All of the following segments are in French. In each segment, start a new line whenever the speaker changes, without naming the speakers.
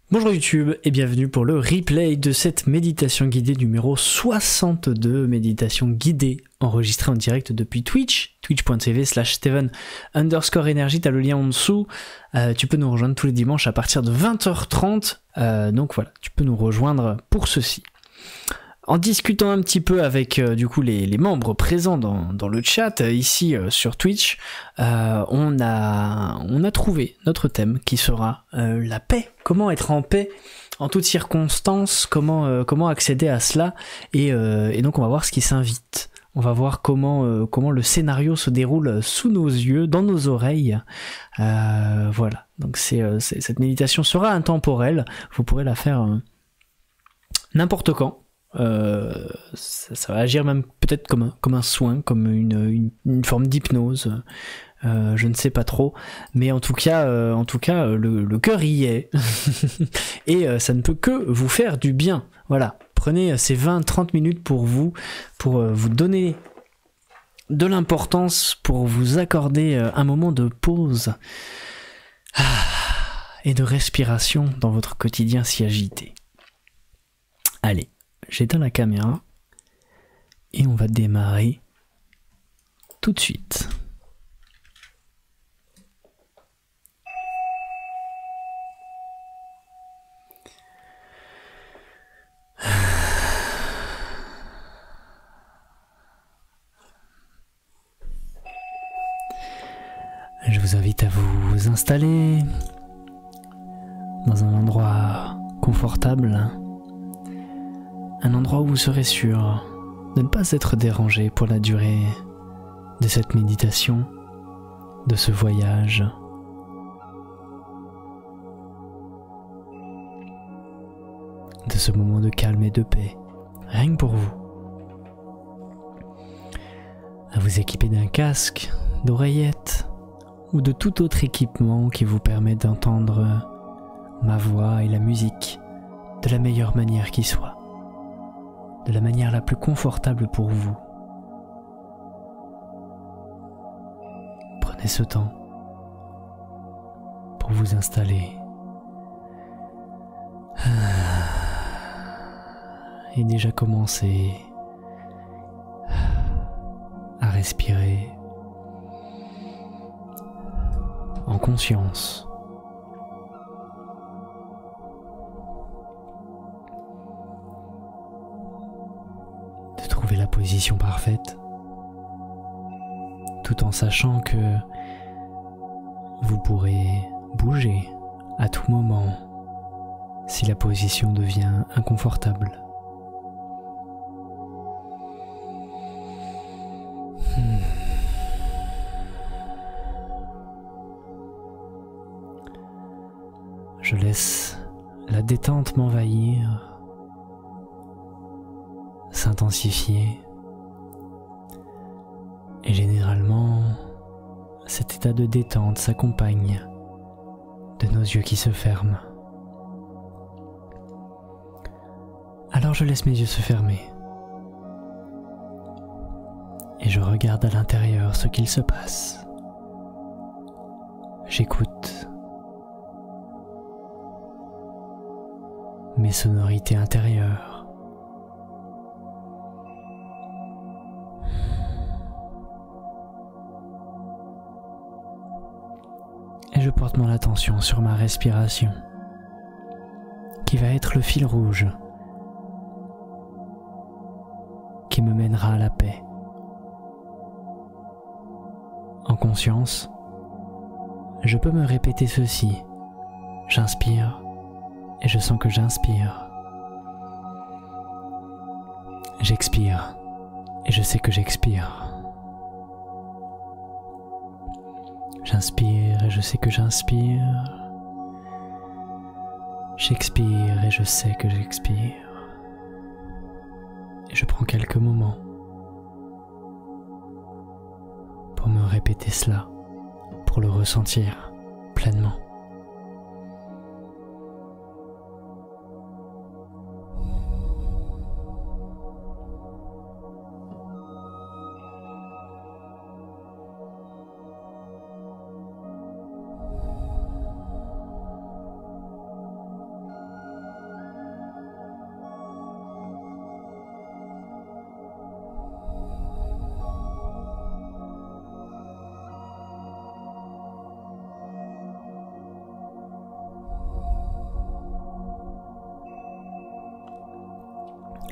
Bonjour YouTube et bienvenue pour le replay de cette méditation guidée numéro 62, méditation guidée enregistrée en direct depuis Twitch, twitch.tv/Steven_Energy, t'as le lien en dessous, tu peux nous rejoindre tous les dimanches à partir de 20h30, donc voilà, tu peux nous rejoindre pour ceci. En discutant un petit peu avec du coup les membres présents dans le chat ici sur Twitch, on a trouvé notre thème qui sera la paix. Comment être en paix en toutes circonstances, comment accéder à cela et donc on va voir ce qui s'invite. On va voir comment le scénario se déroule sous nos yeux, dans nos oreilles. Voilà, donc cette méditation sera intemporelle. Vous pourrez la faire n'importe quand. Ça va agir même peut-être comme un soin, comme une forme d'hypnose, je ne sais pas trop, mais en tout cas le cœur y est et ça ne peut que vous faire du bien. Voilà, prenez ces 20-30 minutes pour vous donner de l'importance, pour vous accorder un moment de pause et de respiration dans votre quotidien si agité. Allez, j'éteins la caméra et on va démarrer tout de suite. Je vous invite à vous installer dans un endroit confortable. Un endroit où vous serez sûr de ne pas être dérangé pour la durée de cette méditation, de ce voyage. De ce moment de calme et de paix, rien que pour vous. À vous équiper d'un casque, d'oreillettes ou de tout autre équipement qui vous permet d'entendre ma voix et la musique de la meilleure manière qui soit. De la manière la plus confortable pour vous. Prenez ce temps pour vous installer et déjà commencer à respirer en conscience. Trouver la position parfaite, tout en sachant que vous pourrez bouger à tout moment si la position devient inconfortable. Je laisse la détente m'envahir, s'intensifier, et généralement cet état de détente s'accompagne de nos yeux qui se ferment. Alors je laisse mes yeux se fermer et je regarde à l'intérieur ce qu'il se passe. J'écoute mes sonorités intérieures. Et je porte mon attention sur ma respiration, qui va être le fil rouge qui me mènera à la paix. En conscience, je peux me répéter ceci. J'inspire et je sens que j'inspire. J'expire et je sais que j'expire. J'inspire et je sais que j'inspire. J'expire et je sais que j'expire. Et je prends quelques moments pour me répéter cela, pour le ressentir pleinement.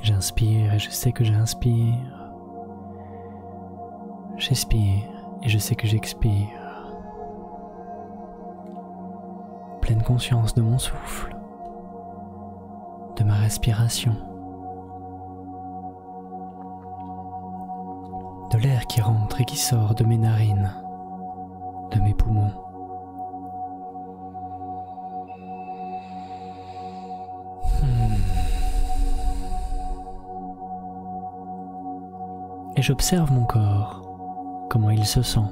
J'inspire et je sais que j'inspire. J'expire et je sais que j'expire. Pleine conscience de mon souffle, de ma respiration, de l'air qui rentre et qui sort de mes narines, de mes poumons. Et j'observe mon corps, comment il se sent.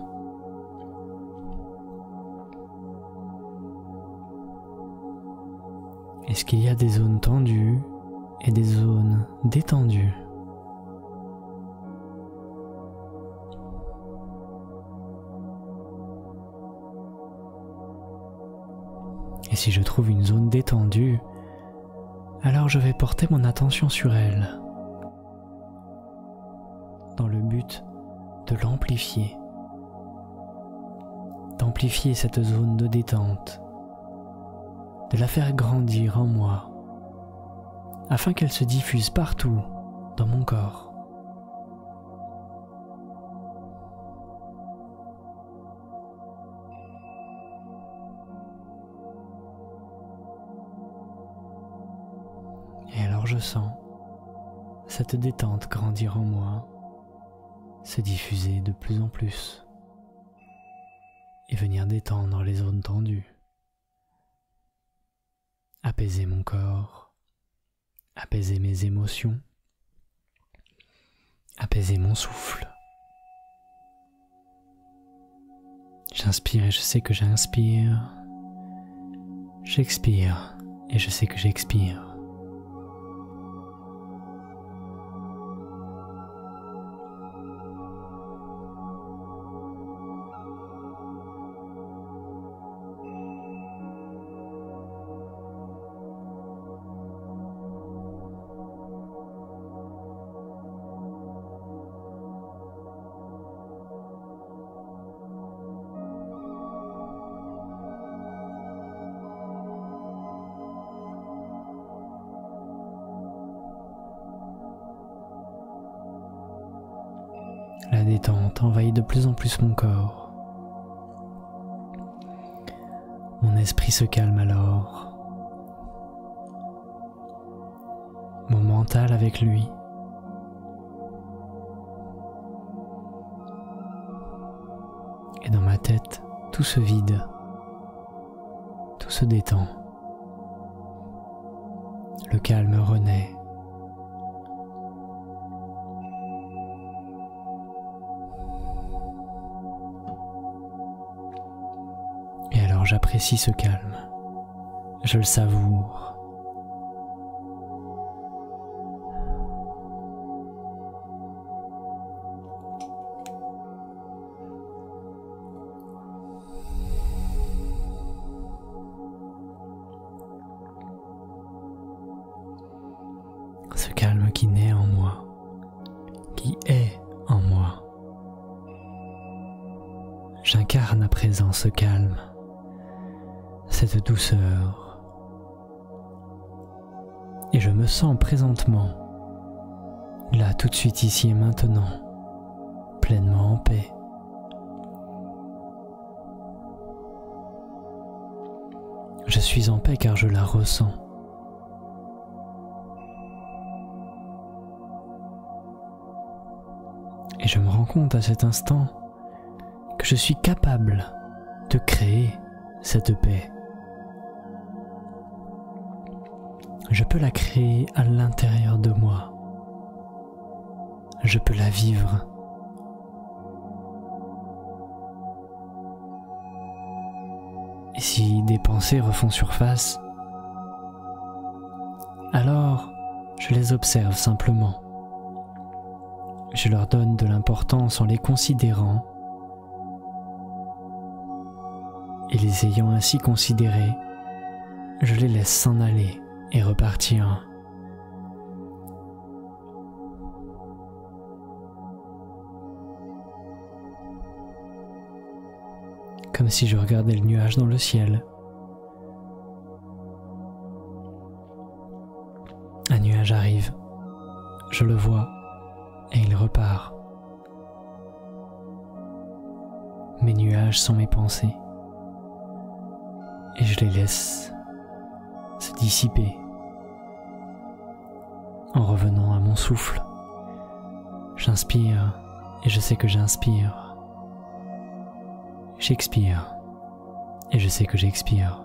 Est-ce qu'il y a des zones tendues et des zones détendues? Et si je trouve une zone détendue, alors je vais porter mon attention sur elle, dans le but de l'amplifier, d'amplifier cette zone de détente, de la faire grandir en moi, afin qu'elle se diffuse partout dans mon corps. Et alors je sens cette détente grandir en moi, se diffuser de plus en plus et venir détendre les zones tendues, apaiser mon corps, apaiser mes émotions, apaiser mon souffle. J'inspire et je sais que j'inspire, j'expire et je sais que j'expire. La détente envahit de plus en plus mon corps. Mon esprit se calme alors. Mon mental avec lui. Et dans ma tête, tout se vide. Tout se détend. Le calme renaît. J'apprécie ce calme, je le savoure. Ce calme qui naît en moi, qui est en moi. J'incarne à présent ce calme. Cette douceur, et je me sens présentement, là tout de suite ici et maintenant, pleinement en paix. Je suis en paix car je la ressens. Et je me rends compte à cet instant que je suis capable de créer cette paix. Je peux la créer à l'intérieur de moi. Je peux la vivre. Et si des pensées refont surface, alors je les observe simplement. Je leur donne de l'importance en les considérant, et les ayant ainsi considérés, je les laisse s'en aller et repartir. Comme si je regardais le nuage dans le ciel. Un nuage arrive, Je le vois et il repart. Mes nuages sont mes pensées et je les laisse se dissiper en revenant à mon souffle. J'inspire et je sais que j'inspire. J'expire et je sais que j'expire.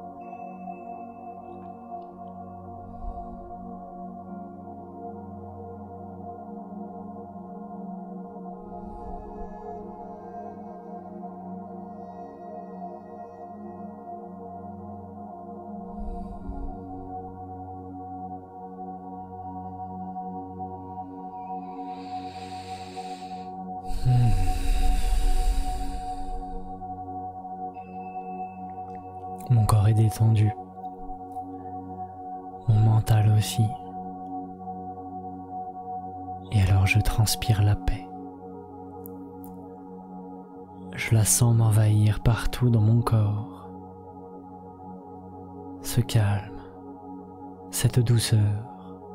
Mon corps est détendu, mon mental aussi, et alors je transpire la paix. Je la sens m'envahir partout dans mon corps. Ce calme, cette douceur,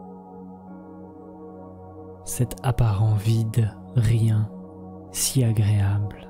cet apparent vide, rien, si agréable.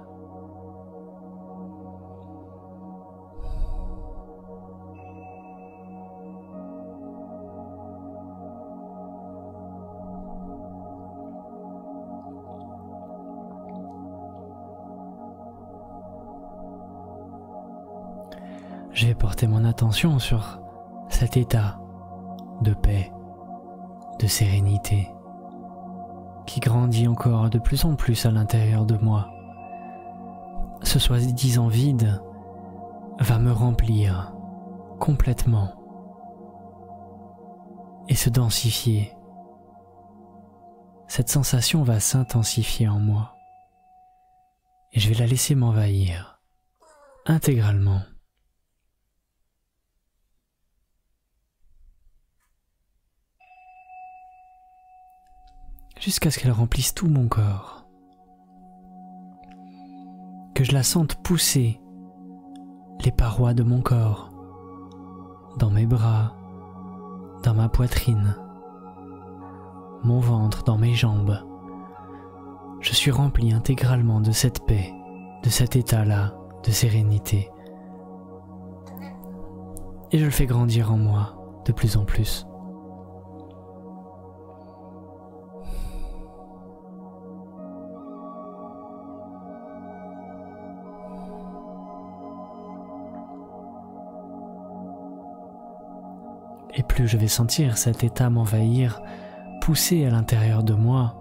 Je vais porter mon attention sur cet état de paix, de sérénité, qui grandit encore de plus en plus à l'intérieur de moi. Ce soi-disant vide va me remplir complètement et se densifier. Cette sensation va s'intensifier en moi et je vais la laisser m'envahir intégralement. Jusqu'à ce qu'elle remplisse tout mon corps, que je la sente pousser les parois de mon corps, dans mes bras, dans ma poitrine, mon ventre, dans mes jambes. Je suis rempli intégralement de cette paix, de cet état-là, de sérénité. Et je le fais grandir en moi de plus en plus. Et plus je vais sentir cet état m'envahir, pousser à l'intérieur de moi,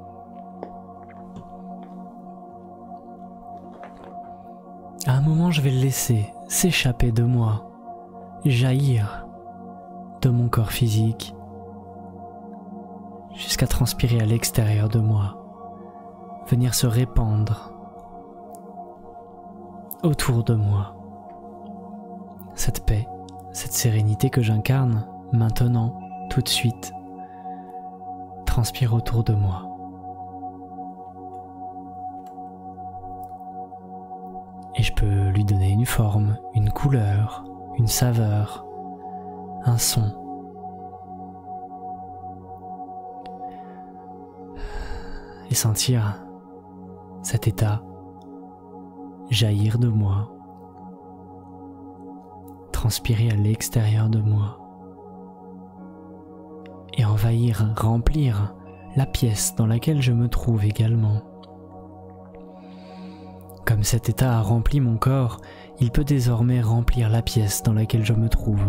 à un moment je vais le laisser s'échapper de moi, jaillir de mon corps physique, jusqu'à transpirer à l'extérieur de moi, venir se répandre autour de moi. Cette paix, cette sérénité que j'incarne maintenant, tout de suite, transpire autour de moi. Et je peux lui donner une forme, une couleur, une saveur, un son. Et sentir cet état jaillir de moi, transpirer à l'extérieur de moi et envahir, remplir la pièce dans laquelle je me trouve également. Comme cet état a rempli mon corps, il peut désormais remplir la pièce dans laquelle je me trouve.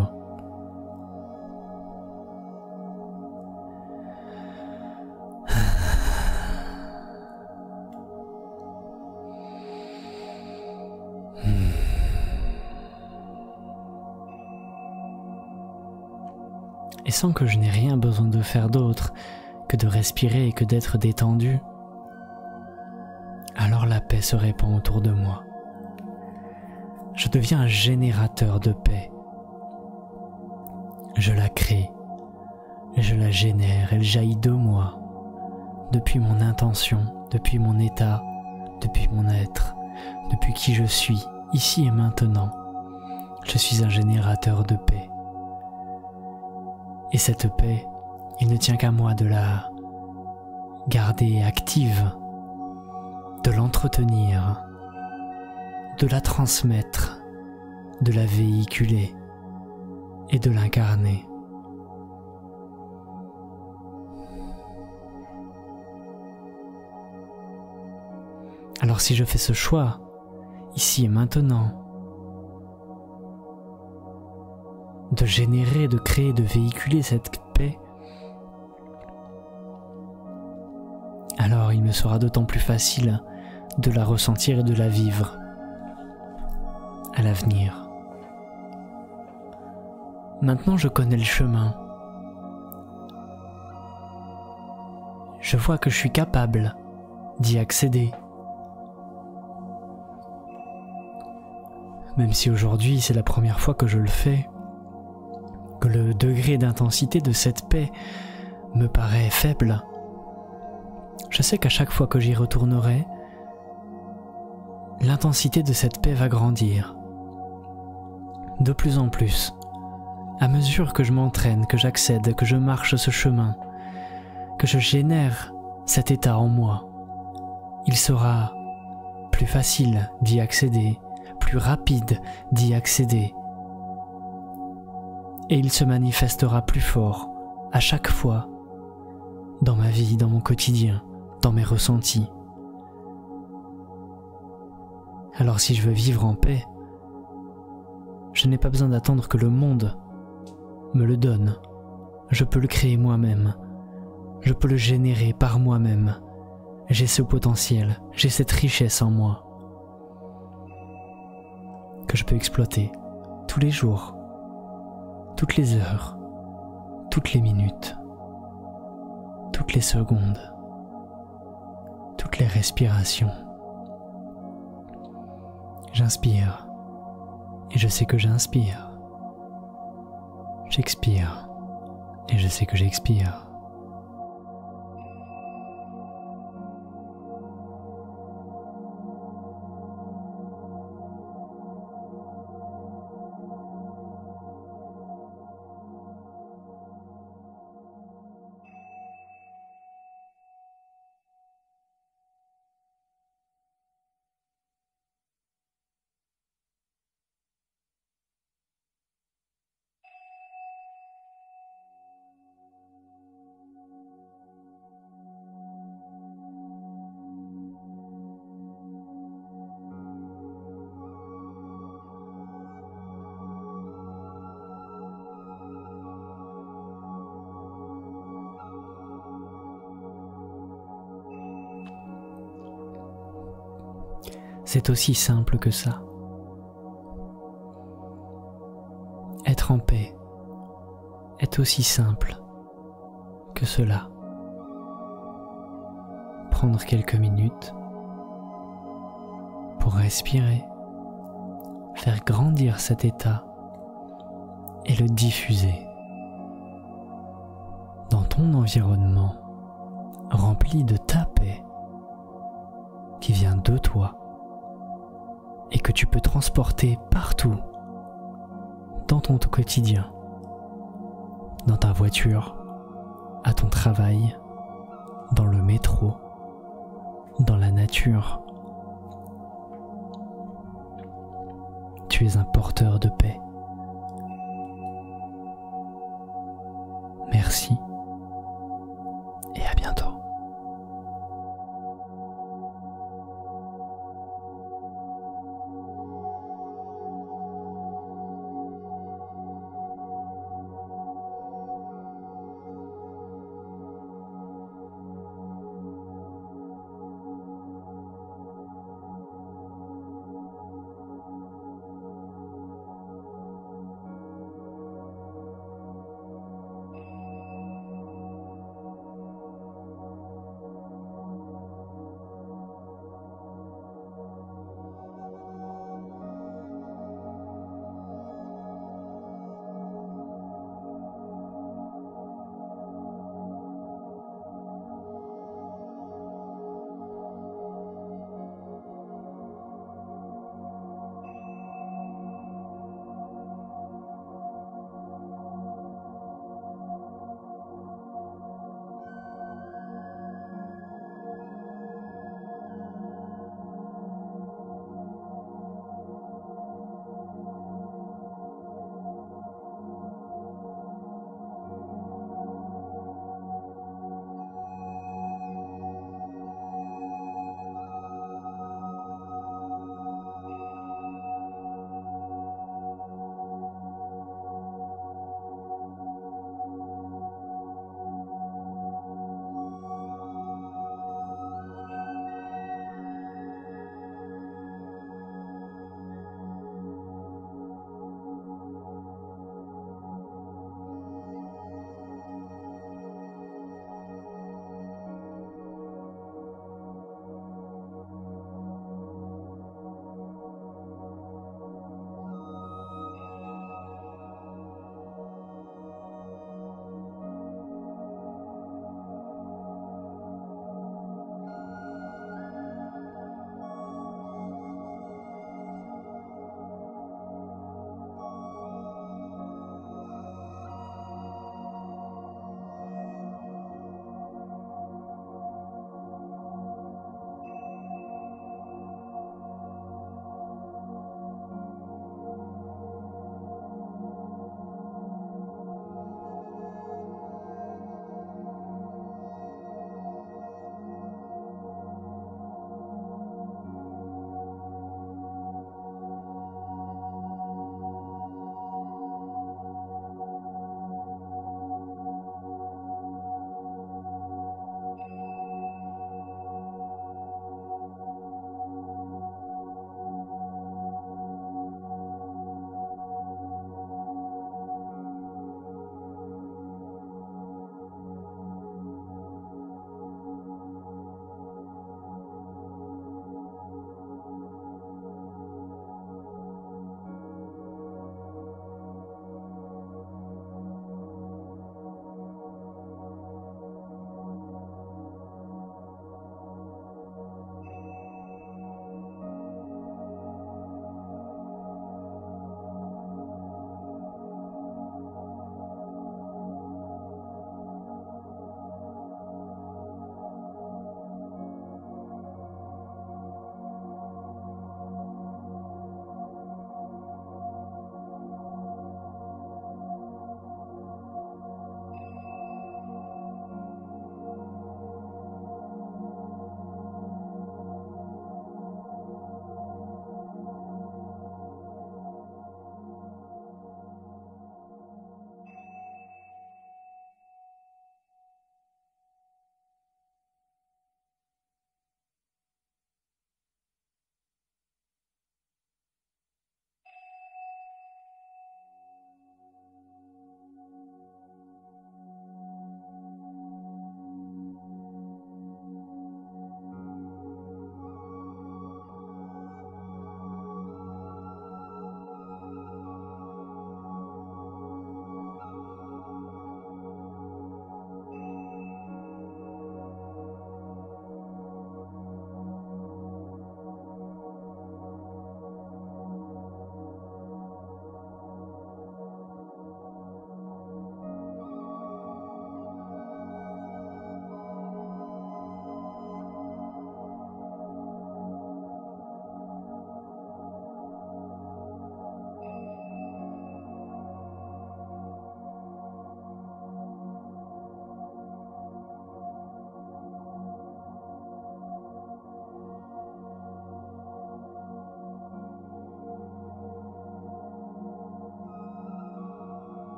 Et sans que je n'ai rien besoin de faire d'autre que de respirer et que d'être détendu, alors la paix se répand autour de moi. Je deviens un générateur de paix. Je la crée, je la génère, elle jaillit de moi, depuis mon intention, depuis mon état, depuis mon être, depuis qui je suis, ici et maintenant. Je suis un générateur de paix. Et cette paix, il ne tient qu'à moi de la garder active, de l'entretenir, de la transmettre, de la véhiculer et de l'incarner. Alors si je fais ce choix, ici et maintenant, de générer, de créer, de véhiculer cette paix, alors il me sera d'autant plus facile de la ressentir et de la vivre à l'avenir. Maintenant je connais le chemin. Je vois que je suis capable d'y accéder. Même si aujourd'hui c'est la première fois que je le fais, que le degré d'intensité de cette paix me paraît faible, je sais qu'à chaque fois que j'y retournerai, l'intensité de cette paix va grandir. De plus en plus, à mesure que je m'entraîne, que j'accède, que je marche ce chemin, que je génère cet état en moi, il sera plus facile d'y accéder, plus rapide d'y accéder. Et il se manifestera plus fort à chaque fois dans ma vie, dans mon quotidien, dans mes ressentis. Alors si je veux vivre en paix, je n'ai pas besoin d'attendre que le monde me le donne. Je peux le créer moi-même. Je peux le générer par moi-même. J'ai ce potentiel, j'ai cette richesse en moi que je peux exploiter tous les jours, toutes les heures, toutes les minutes, toutes les secondes, toutes les respirations. J'inspire et je sais que j'inspire. J'expire et je sais que j'expire. C'est aussi simple que ça. Être en paix est aussi simple que cela. Prendre quelques minutes pour respirer, faire grandir cet état et le diffuser dans ton environnement rempli de ta paix qui vient de toi et que tu peux transporter partout dans ton quotidien, dans ta voiture, à ton travail, dans le métro, dans la nature. Tu es un porteur de paix. Merci.